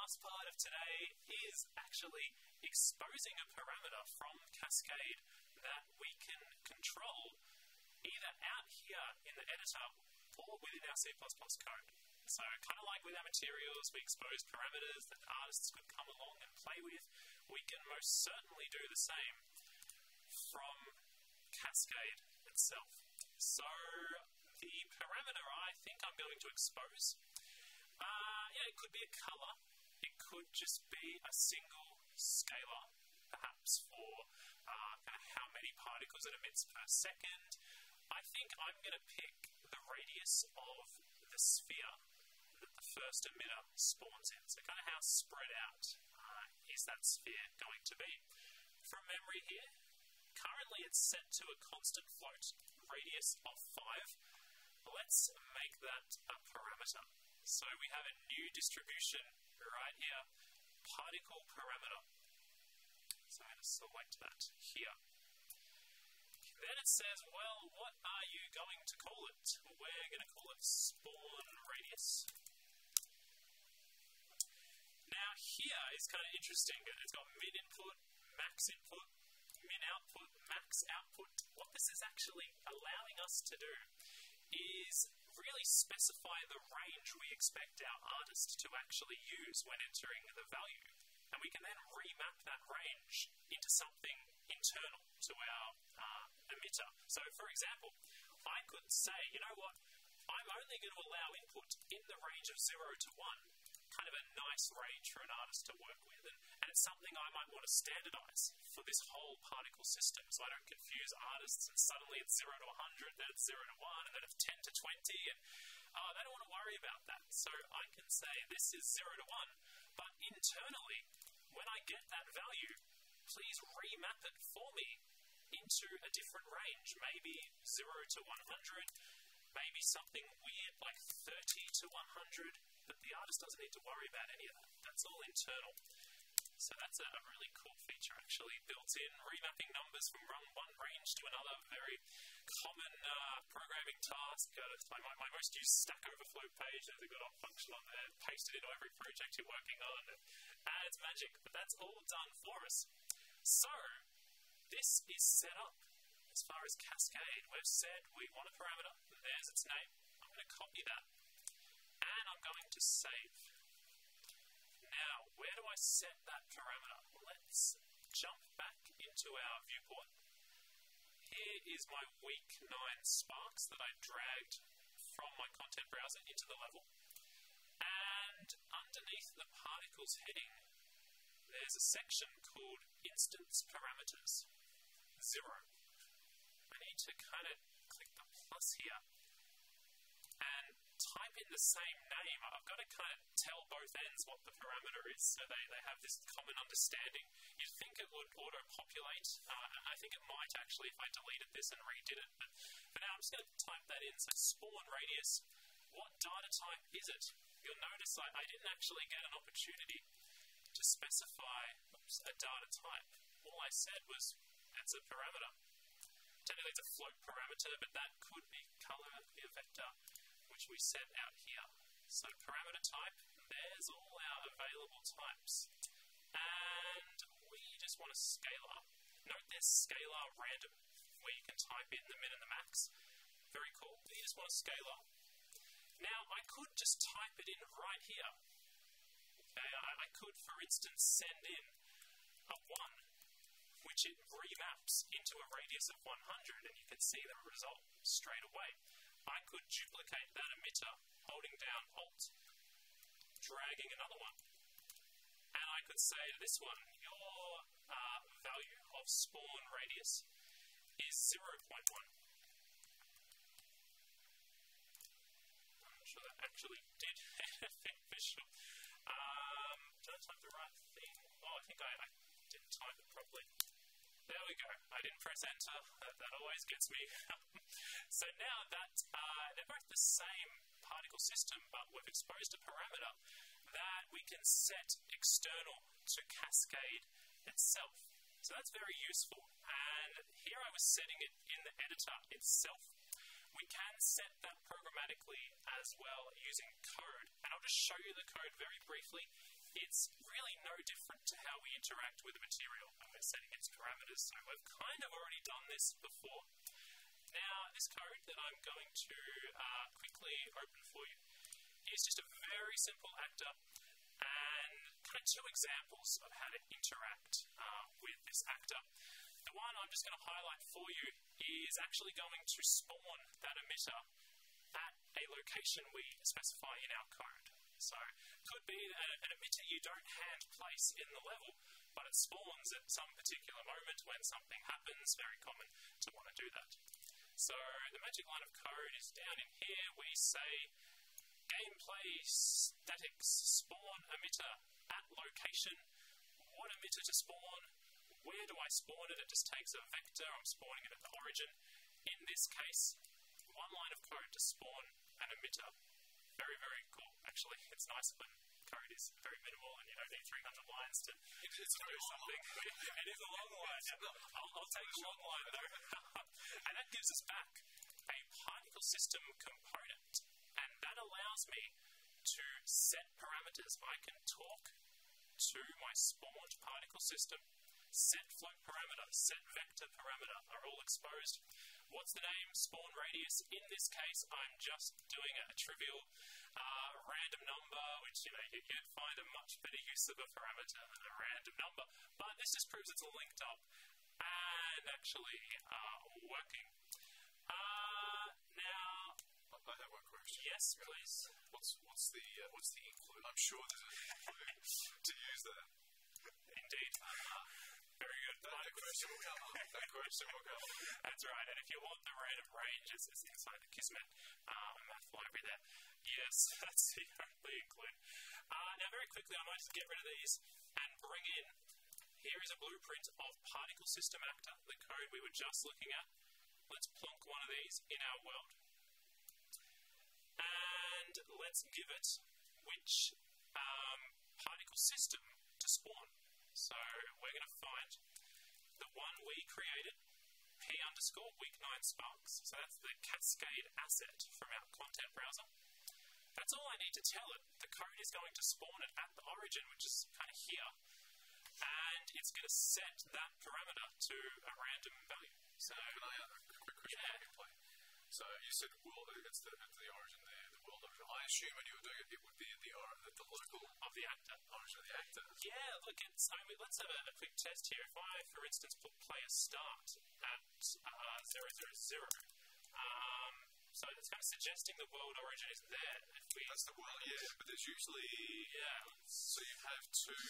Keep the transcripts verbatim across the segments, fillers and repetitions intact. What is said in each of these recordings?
last part of today is actually exposing a parameter from Cascade that we can control either out here in the editor or within our C plus plus code. So kind of like with our materials, we expose parameters that artists could come along and play with. We can most certainly do the same from Cascade itself. So the parameter I think I'm going to expose, uh, yeah, it could be a color. It could just be a single scalar, perhaps for uh, kind of how many particles it emits per second. I think I'm going to pick the radius of the sphere that the first emitter spawns in. So kind of how spread out uh, is that sphere going to be. From memory here, currently it's set to a constant float radius of five. Let's make that a parameter. So we have a new distribution right here, particle parameter. So I'm going to select that here. Then it says, well, what are you going to call it? We're going to call it spawn radius. Now here is kind of interesting. It's got min input, max input, min output, max output. What this is actually allowing us to do is really specify the range we expect our artist to actually use when entering the value. And we can then remap that range into something internal to our uh, emitter. So for example, I could say, you know what, I'm only going to allow input in the range of zero to one, kind of a nice range for an artist to work with, and, and it's something I might want to standardize for this whole particle system so I don't confuse artists and suddenly it's zero to one hundred, then it's zero to one, and then it's ten to twenty, and uh, they don't want to worry about that. So I can say this is zero to one, but internally, when I get that value, please remap it for me into a different range, maybe zero to one hundred, maybe something weird like thirty to one hundred, but the artist doesn't need to worry about any of that. That's all internal. So that's a, a really cool feature actually built in, remapping numbers from one range to another, very common uh, programming task. Uh, my, my most used Stack Overflow page, there's a good old function on there, paste it into every project you're working on, and adds magic, but that's all done for us. So this is set up as far as Cascade. We've said we want a parameter, there's its name. I'm going to copy that, and I'm going to save. Now, where do I set that parameter? Let's jump back into our viewport. Here is my week nine Sparks that I dragged from my content browser into the level. And underneath the particles heading, there's a section called Instance Parameters, zero. I need to kind of click the plus here and type in the same name. I've got to kind of tell both ends what the parameter is so they, they have this common understanding. You'd think it would auto-populate, uh, and I think it might actually if I deleted this and redid it. But for now, I'm just going to type that in. So spawn radius, what data type is it? You'll notice I, I didn't actually get an opportunity to specify oops, a data type. All I said was it's a parameter. Technically it's a float parameter, but that could be color, it could be a vector, which we set out here. So parameter type, there's all our available types. And we just want a scalar. Note there's scalar random, where you can type in the min and the max. Very cool. We just want a scalar. Now, I could just type it in right here. Okay, I, I could, for instance, send in a one, which it remaps into a radius of one hundred, and you can see the result straight away. I could duplicate that emitter, holding down Alt, dragging another one. And I could say to this one, your uh, value of spawn radius is zero point one. I'm not sure that actually did anything visual. Um, did I type the right thing? Oh, I think I, I didn't type it properly. There we go. I didn't press enter. That, that always gets me. So now that uh, they're both the same particle system, but we've exposed a parameter that we can set external to Cascade itself. So that's very useful. And here I was setting it in the editor itself. We can set that programmatically as well using code. And I'll just show you the code very briefly. it's really no different to how we interact with a material when we're setting its parameters. So we've kind of already done this before. Now, this code that I'm going to uh, quickly open for you is just a very simple actor and kind of two examples of how to interact uh, with this actor. The one I'm just going to highlight for you is actually going to spawn that emitter at a location we specify in our code. So it could be an emitter you don't hand place in the level, but it spawns at some particular moment when something happens. Very common to want to do that. So the magic line of code is down in here. We say gameplay statics spawn emitter at location. What emitter to spawn? Where do I spawn it? It just takes a vector. I'm spawning it at the origin. In this case, one line of code to spawn an emitter. Very, very cool. Actually, it's nice when code is very minimal and you don't need three hundred lines to it, it's do something. It is a long line. Yeah. I'll, I'll take a long line though. And that gives us back a particle system component. And that allows me to set parameters. I can talk to my spawned particle system. Set float parameter, set vector parameter are all exposed. What's the name? Spawn radius. In this case, I'm just doing a trivial uh, random number, which, you know, you, you'd find a much better use of a parameter than a random number. But this just proves it's linked up and actually uh, working. Uh, now, I have one question. Yes, please. What's what's the uh, what's the include? I'm sure there's an include to use that. Indeed. Uh, Very good. That, that question will come up. That question will come up. That's right. And if you want the random range, it's, it's inside the Kismet uh, math library there. Yes, that's the only include. Uh, now, very quickly, I might just get rid of these and bring in. Here is a blueprint of particle system actor, the code we were just looking at. Let's plonk one of these in our world. And let's give it which um, particle system to spawn. So we're going to find the one we created, P underscore week nine sparks. So that's the Cascade asset from our content browser. That's all I need to tell it. The code is going to spawn it at the origin, which is kind of here. And it's going to set that parameter to a random value. So, can I add a quick question? Yeah. So you said world, it's the, it's the origin there, the world origin. I assume when you were doing it, it would be at the, or, at the local of the actor. Origin of the actor. Yeah, look, it's, I mean, let's have a, a quick test here. If I, for instance, put player start at uh, zero zero zero, um, so it's kind of suggesting the world origin is there. If we That's the world, yeah, but there's usually, yeah. So you have two,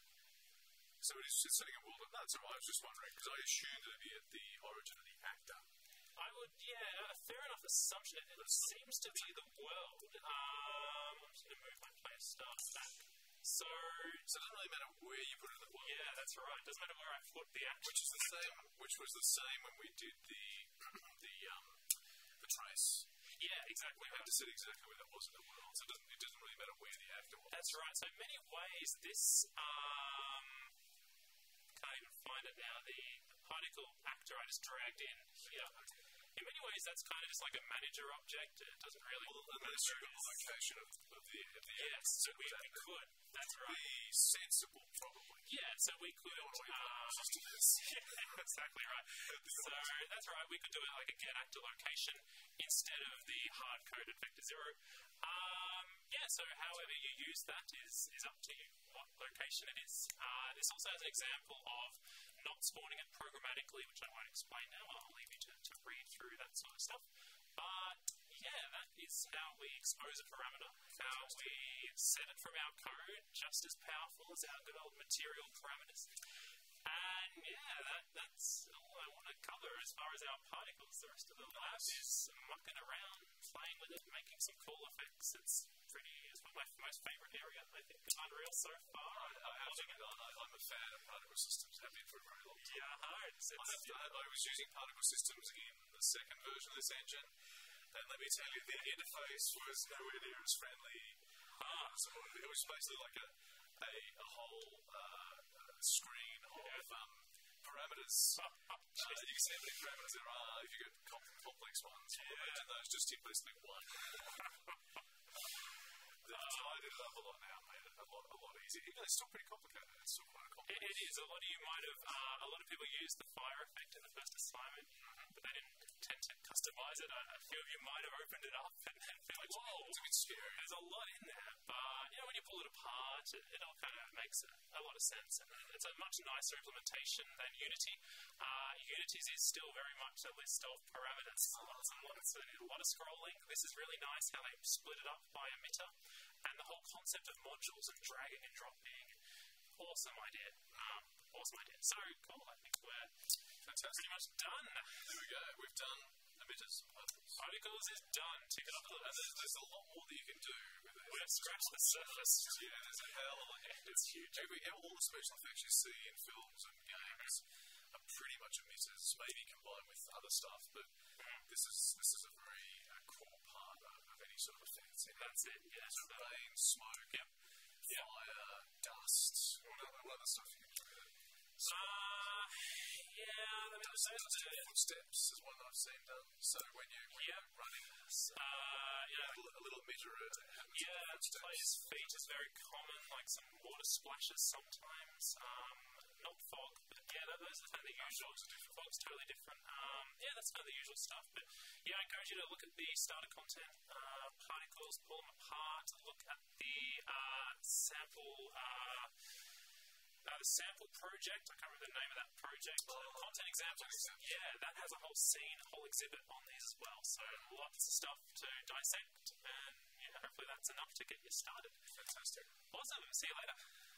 so it is just setting a world, no, that's all right, I was just wondering, because I assumed it would be at the origin of the actor. I would, yeah, a fair enough assumption. It, it seems to be the world. Um, I'm just going to move my player start back. So, so it doesn't really matter where you put it in the world. Yeah, that's right. It doesn't matter where I put the action. Which is the same. Which was the same when we did the the um the trace. Yeah, exactly. We had to set exactly where that was in the world. So it doesn't it doesn't really matter where the actor was. That's right. So in many ways, this um can't even find it now. The, the particle actor I just dragged in here. In many ways, that's kind of just like a manager object. It doesn't really. Well, the manager location of, of the of the yes, so we, we could. That's right. Be sensible, probably. Yeah, so we could. Um, yeah, exactly right. So that's right. We could do it like a get actor location instead of the hard coded vector zero. Um, yeah. So however you use that is is up to you. What location it is. Uh, this also has an example of not spawning it programmatically, which I won't explain now. I'll leave you to, to read through that sort of stuff. But yeah, that is how we expose a parameter, how we set it from our code, just as powerful as our good old material parameters. And yeah, that, that's all I want to cover as far as our particles. The rest of the lab is mucking around, playing with it, making some cool effects. It's pretty, it's one of my most favourite area, I think, of Unreal so far. I, I have to admit, I, I'm a fan of particle systems, have been for a very long time. Yeah, it's, it's, I, have to, I, I was using particle systems in the second version of this engine, and let me tell you, the interface was nowhere near as friendly. Huh. So it was basically like a a, a whole uh, uh, screen of um, parameters. uh, you can see how many parameters there are if you get com- complex ones. Yeah. Imagine those just in basically one. Uh, I did it up a lot now, made it a lot, a lot easier. Even it's still pretty complicated. It's still quite a It, complicated. it is. A lot of you might have, uh, a lot of people used the fire effect in the first assignment, mm-hmm. but they didn't tend to customize it. A, a few of you might have opened it up and, and feel like, whoa, It's a bit scary. there's a lot in there. But, you know, when you pull it apart, it, it all kind of makes a, a lot of sense. And it's a much nicer implementation than Unity. Uh, Unity's is still very much a list of parameters. Lots and lots, a lot of scrolling. This is really nice how they split it up by emitter. And the whole concept of modules and dragging and dropping. Awesome idea. Um, awesome idea. So, cool. I think we're Fantastic. pretty much done. There we go. We've done emitters and particles. Particles is done. Tick it off the And list. there's, there's a lot more that you can do with it. We've scratched the surface. Yeah, there's a hell of a It's huge. Every, all the special effects you see in films and games are pretty much emitters, maybe combined with other stuff, but this is this is a very uh, core part of, of any sort of effect. You know, That's it. Yeah. So, rain, smoke, Yep. Yep. fire, dust. What other, what other stuff you can do with it? Uh, yeah, I mean, Dust, those dust are and footsteps is one that I've seen done. So when, you, when Yep. you're running, Uh, yeah. a little, a little emitter uh, happens Yeah, with footsteps. players' feet is very common, like some water splashes sometimes. Um, not fog, but yeah, tho- those are kind of the usual. Fog's totally different. Um, yeah, that's kind of the usual stuff. But yeah, I encourage you to look at the starter content, uh, particles, pull them apart, look at the uh, sample. Uh, Uh, the sample project, I can't remember the name of that project, uh, content examples, yeah, that has a whole scene, a whole exhibit on these as well, so lots of stuff to dissect, and yeah, hopefully that's enough to get you started. Fantastic. Awesome, see you later.